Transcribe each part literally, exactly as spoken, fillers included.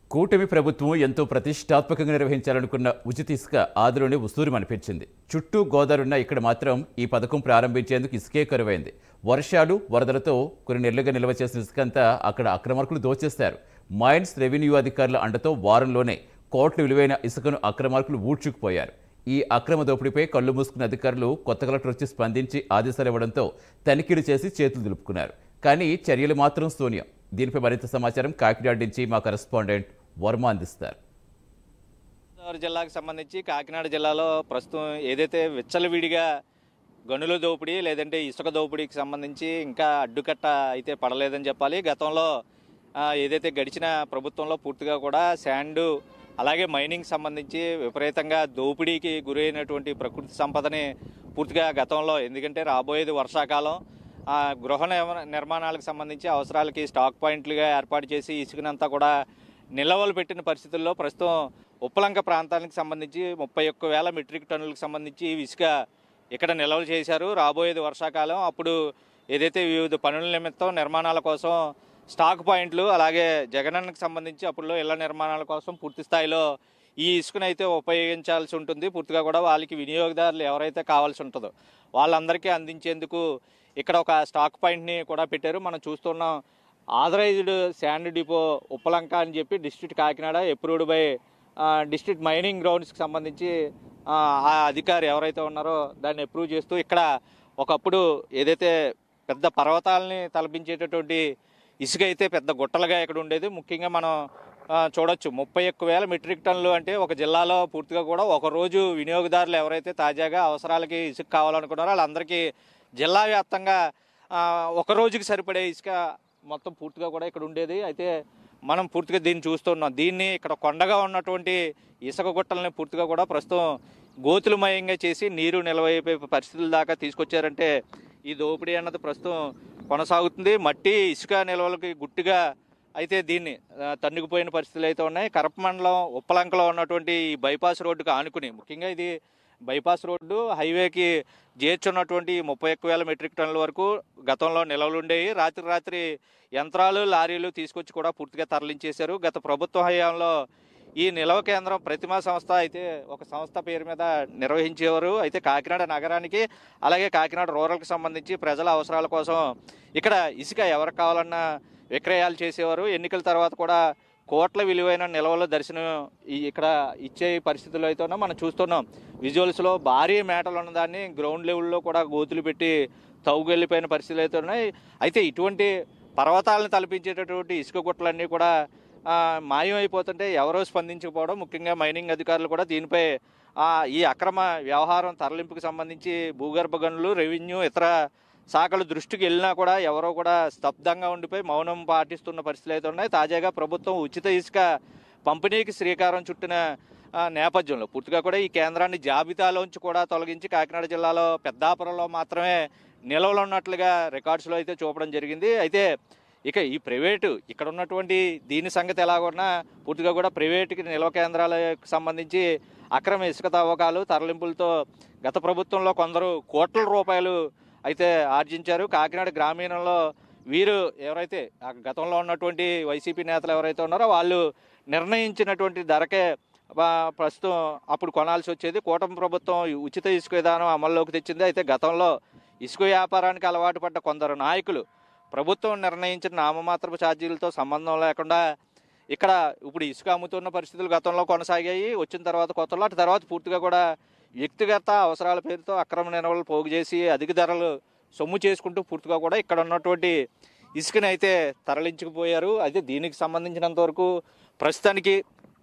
కూటమి ప్రభుత్వం ఎంతో ప్రతిష్టాత్మకంగా నిర్వహించాలనుకున్న ఉచిత ఇసుక ఆదిలోనే ఉసూరుమనిపించింది. చుట్టూ గోదావరిన్న ఇక్కడ మాత్రం ఈ పథకం ప్రారంభించేందుకు ఇసుకే కరువైంది. వర్షాలు వరదలతో కొన్ని నెలలుగా నిల్వ చేసిన ఇసుకంతా అక్కడ అక్రమార్కులు దోచేస్తారు. మైన్స్ రెవెన్యూ అధికారుల అండతో వారంలోనే కోట్ల విలువైన ఇసుకను అక్రమార్కులు ఊడ్చుకుపోయారు. ఈ అక్రమ దోపిడీపై కళ్లు మూసుకున్న అధికారులు కొత్త కలెక్టర్ వచ్చి స్పందించి ఆదేశాలు ఇవ్వడంతో తనిఖీలు చేసి చేతులు దులుపుకున్నారు. కానీ చర్యలు మాత్రం శూన్యం. దీనిపై మరింత సమాచారం కాకినాడ నుంచి మా కరెస్పాండెంట్ వర్మ అందిస్తారు. గోదావరి జిల్లాకు సంబంధించి కాకినాడ జిల్లాలో ప్రస్తుతం ఏదైతే విచ్చలవిడిగా గనుల దోపిడీ లేదంటే ఇసుక దోపిడీకి సంబంధించి ఇంకా అడ్డుకట్ట అయితే పడలేదని చెప్పాలి. గతంలో ఏదైతే గడిచిన ప్రభుత్వంలో పూర్తిగా కూడా శాండు అలాగే మైనింగ్ సంబంధించి విపరీతంగా దోపిడీకి గురైనటువంటి ప్రకృతి సంపదని పూర్తిగా గతంలో, ఎందుకంటే రాబోయేది వర్షాకాలం, గృహ నిర్మాణాలకు సంబంధించి అవసరాలకి స్టాక్ పాయింట్లుగా ఏర్పాటు చేసి ఇసుకనంతా కూడా నిల్వలు పెట్టిన పరిస్థితుల్లో ప్రస్తుతం ఉప్పలంక ప్రాంతానికి సంబంధించి ముప్పై ఒక్క వేల మెట్రిక్ టన్నులకు సంబంధించి ఇసుక ఇక్కడ నిల్వలు చేశారు. రాబోయేది వర్షాకాలం, అప్పుడు ఏదైతే వివిధ పనుల నిమిత్తం నిర్మాణాల కోసం స్టాక్ పాయింట్లు అలాగే జగనన్నకు సంబంధించి అప్పుడులో ఇళ్ల నిర్మాణాల కోసం పూర్తి స్థాయిలో ఈ ఇసుకనైతే ఉపయోగించాల్సి ఉంటుంది. పూర్తిగా కూడా వాళ్ళకి వినియోగదారులు ఎవరైతే కావాల్సి ఉంటుందో వాళ్ళందరికీ అందించేందుకు ఇక్కడ ఒక స్టాక్ పాయింట్ని కూడా పెట్టారు. మనం చూస్తున్నాం ఆథరైజ్డ్ శాండ్ డిపో ఉప్పలంక అని చెప్పి district Kakinada approved by district mining గ్రౌండ్స్కి సంబంధించి ఆ అధికారి ఎవరైతే ఉన్నారో దాన్ని అప్రూవ్ చేస్తూ ఇక్కడ ఒకప్పుడు ఏదైతే పెద్ద పర్వతాలని తలపించేటటువంటి ఇసుక అయితే పెద్ద గుట్టలుగా ఇక్కడ ఉండేది. ముఖ్యంగా మనం చూడొచ్చు ముప్పై ఒక్క వేల మెట్రిక్ టన్నులు అంటే ఒక జిల్లాలో పూర్తిగా కూడా ఒకరోజు వినియోగదారులు ఎవరైతే తాజాగా అవసరాలకి ఇసుక కావాలనుకున్నారో వాళ్ళందరికీ జిల్లా వ్యాప్తంగా ఒక రోజుకి సరిపడే ఇసుక మొత్తం పూర్తిగా కూడా ఇక్కడ ఉండేది. అయితే మనం పూర్తిగా దీన్ని చూస్తున్నాం. దీన్ని ఇక్కడ కొండగా ఉన్నటువంటి ఇసుక గుట్టలని పూర్తిగా కూడా ప్రస్తుతం గోతులమయంగా చేసి నీరు నిల్వైపోయే పరిస్థితుల దాకా తీసుకొచ్చారంటే ఈ దోపిడీ అన్నది ప్రస్తుతం కొనసాగుతుంది. మట్టి ఇసుక నిల్వలకి గుట్టుగా అయితే దీన్ని తన్నుకుపోయిన పరిస్థితులు అయితే ఉన్నాయి. కరప మండలం ఉప్పలంకలో ఉన్నటువంటి ఈ బైపాస్ రోడ్డుకు ఆనుకుని, ముఖ్యంగా ఇది బైపాస్ రోడ్డు హైవేకి చేర్చున్నటువంటి ముప్పై ఒక్క వేల మెట్రిక్ టన్నుల వరకు గతంలో నిల్వలు ఉండేవి. రాత్రి రాత్రి యంత్రాలు లారీలు తీసుకొచ్చి కూడా పూర్తిగా తరలించేశారు. గత ప్రభుత్వ హయాంలో ఈ నిల్వ కేంద్రం ప్రతిమా సంస్థ అయితే ఒక సంస్థ పేరు మీద నిర్వహించేవారు. అయితే కాకినాడ నగరానికి అలాగే కాకినాడ రూరల్కి సంబంధించి ప్రజల అవసరాల కోసం ఇక్కడ ఇసుక ఎవరికి కావాలన్నా విక్రయాలు చేసేవారు. ఎన్నికల తర్వాత కూడా కోట్ల విలువైన నిల్వల దర్శనం ఇక్కడ ఇచ్చే పరిస్థితుల్లో అయితే ఉన్నాం. మనం చూస్తున్నాం విజువల్స్లో భారీ మేటలు ఉన్నదాన్ని గ్రౌండ్ లెవెల్లో కూడా గోతులు పెట్టి తవ్వుకెళ్ళిపోయిన పరిస్థితులు అయితే ఉన్నాయి. అయితే ఇటువంటి పర్వతాలను తలపించేటటువంటి ఇసుక గుట్టలన్నీ కూడా మాయమైపోతుంటే ఎవరో స్పందించకపోవడం, ముఖ్యంగా మైనింగ్ అధికారులు కూడా దీనిపై ఈ అక్రమ వ్యవహారం తరలింపుకు సంబంధించి భూగర్భ గనులు రెవెన్యూ ఇతర శాఖల దృష్టికి వెళ్ళినా కూడా ఎవరో కూడా స్తబ్దంగా ఉండిపోయి మౌనం పాటిస్తున్న పరిస్థితులు అయితే ఉన్నాయి. తాజాగా ప్రభుత్వం ఉచిత ఇసుక పంపిణీకి శ్రీకారం చుట్టిన నేపథ్యంలో పూర్తిగా కూడా ఈ కేంద్రాన్ని జాబితాలోంచి కూడా తొలగించి కాకినాడ జిల్లాలో పెద్దాపురంలో మాత్రమే నిల్వలు ఉన్నట్లుగా రికార్డ్స్లో అయితే చూపడం జరిగింది. అయితే ఇక ఈ ప్రైవేటు ఇక్కడ ఉన్నటువంటి దీని సంగతి ఎలాగొన్నా పూర్తిగా కూడా ప్రైవేటుకి నిల్వ కేంద్రాలకు సంబంధించి అక్రమ ఇసుక తవ్వకాలు తరలింపులతో గత ప్రభుత్వంలో కొందరు కోట్ల రూపాయలు అయితే ఆర్జించారు. కాకినాడ గ్రామీణంలో వీరు ఎవరైతే గతంలో ఉన్నటువంటి వైసీపీ నేతలు ఎవరైతే ఉన్నారో వాళ్ళు నిర్ణయించినటువంటి ధరకే ప్రస్తుతం అప్పుడు కొనాల్సి వచ్చేది. కూటమి ప్రభుత్వం ఉచిత ఇసుక విధానం అమల్లోకి తెచ్చింది. అయితే గతంలో ఇసుక వ్యాపారానికి అలవాటు పడ్డ కొందరు నాయకులు ప్రభుత్వం నిర్ణయించిన నామమాత్రపు ఛార్జీలతో సంబంధం లేకుండా ఇక్కడ ఇప్పుడు ఇసుక అమ్ముతున్న పరిస్థితులు గతంలో కొనసాగాయి. వచ్చిన తర్వాత కొత్తలో అటు తర్వాత పూర్తిగా కూడా వ్యక్తిగత అవసరాల పేరుతో అక్రమ నిల్వలు పోగు చేసి అధిక ధరలు సొమ్ము చేసుకుంటూ పూర్తిగా కూడా ఇక్కడ ఉన్నటువంటి ఇసుకని అయితే తరలించుకుపోయారు. అయితే దీనికి సంబంధించినంత వరకు ప్రస్తుతానికి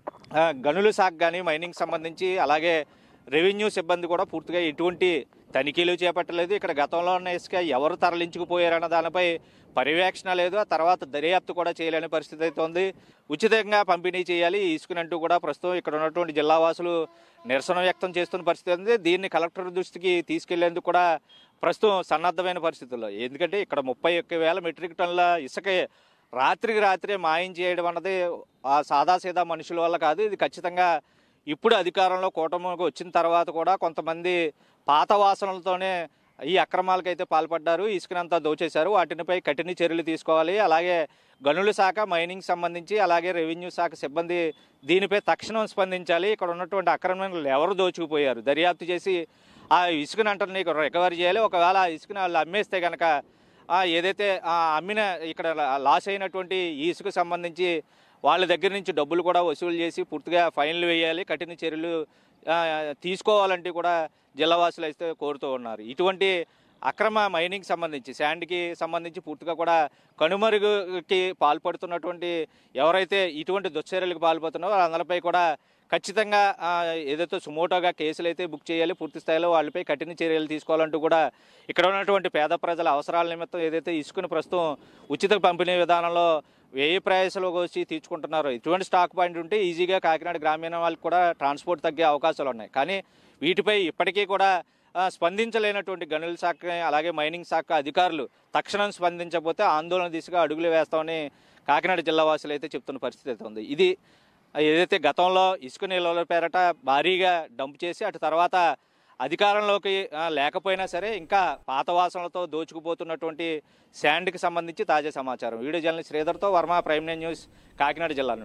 గనుల శాఖ కానీ మైనింగ్ సంబంధించి అలాగే రెవెన్యూ సిబ్బంది కూడా పూర్తిగా ఎటువంటి తనిఖీలు చేపట్టలేదు. ఇక్కడ గతంలో ఉన్న ఇసుక ఎవరు తరలించుకుపోయారన్న దానిపై పర్యవేక్షణ లేదు. ఆ తర్వాత దర్యాప్తు కూడా చేయలేని పరిస్థితి అయితే ఉంది. ఉచితంగా పంపిణీ చేయాలి ఈ ఇసుకనంటూ కూడా ప్రస్తుతం ఇక్కడ ఉన్నటువంటి జిల్లావాసులు నిరసన వ్యక్తం చేస్తున్న పరిస్థితి ఉంది. దీన్ని కలెక్టర్ దృష్టికి తీసుకెళ్లేందుకు కూడా ప్రస్తుతం సన్నద్ధమైన పరిస్థితుల్లో, ఎందుకంటే ఇక్కడ ముప్పై ఒక్క వేల మెట్రిక్ టన్నుల ఇసుక రాత్రికి రాత్రే మాయం చేయడం అన్నది ఆ సాదాసీదా మనుషుల వల్ల కాదు. ఇది ఖచ్చితంగా ఇప్పుడు అధికారంలో కూటమికి వచ్చిన తర్వాత కూడా కొంతమంది పాత వాసనలతోనే ఈ అక్రమాలకైతే పాల్పడ్డారు, ఇసుకనంతా దోచేశారు. వాటినిపై కఠిన చర్యలు తీసుకోవాలి. అలాగే గనుల శాఖ, మైనింగ్ సంబంధించి అలాగే రెవెన్యూ శాఖ సిబ్బంది దీనిపై తక్షణం స్పందించాలి. ఇక్కడ ఉన్నటువంటి అక్రమాలు ఎవరు దోచుకుపోయారు దర్యాప్తు చేసి ఆ ఇసుకనంటని రికవరీ చేయాలి. ఒకవేళ ఆ ఇసుకను వాళ్ళు అమ్మేస్తే కనుక ఏదైతే అమ్మిన ఇక్కడ లాస్ అయినటువంటి ఈ ఇసుకు సంబంధించి వాళ్ళ దగ్గర నుంచి డబ్బులు కూడా వసూలు చేసి పూర్తిగా ఫైన్లు వేయాలి, కఠిన చర్యలు తీసుకోవాలంటే కూడా జిల్లావాసులు అయితే కోరుతూ ఉన్నారు. ఇటువంటి అక్రమ మైనింగ్ సంబంధించి శాండ్కి సంబంధించి పూర్తిగా కూడా కనుమరుగుకి పాల్పడుతున్నటువంటి ఎవరైతే ఇటువంటి దుశ్చర్యలకు పాల్పడుతున్నారో వాళ్ళందరిపై కూడా ఖచ్చితంగా ఏదైతే సుమోటోగా కేసులు అయితే బుక్ చేయాలి, పూర్తి స్థాయిలో వాళ్ళపై కఠిన చర్యలు తీసుకోవాలంటూ కూడా ఇక్కడ ఉన్నటువంటి పేద ప్రజల అవసరాల నిమిత్తం ఏదైతే ఇసుకను ప్రస్తుతం ఉచిత పంపిణీ విధానంలో వ్యయ ప్రయాసాలు వచ్చి తీర్చుకుంటున్నారో ఇటువంటి స్టాక్ పాయింట్ ఉంటే ఈజీగా కాకినాడ గ్రామీణ వాళ్ళకి కూడా ట్రాన్స్పోర్ట్ తగ్గే అవకాశాలు ఉన్నాయి. కానీ వీటిపై ఇప్పటికీ కూడా స్పందించలేనటువంటి గనుల శాఖ అలాగే మైనింగ్ శాఖ అధికారులు తక్షణం స్పందించకపోతే ఆందోళన దిశగా అడుగులు వేస్తామని కాకినాడ జిల్లా వాసులు అయితే చెప్తున్న పరిస్థితి అయితే ఉంది. ఇది ఏదైతే గతంలో ఇసుక నిల్వల పేరట భారీగా డంప్ చేసి అటు తర్వాత అధికారంలోకి లేకపోయినా సరే ఇంకా పాత వాసనలతో దోచుకుపోతున్నటువంటి శాండ్కి సంబంధించి తాజా సమాచారం. వీడియో జర్నలిస్ట్ శ్రీధర్తో Varma, prime nine news, Kakinada జిల్లా నుండి.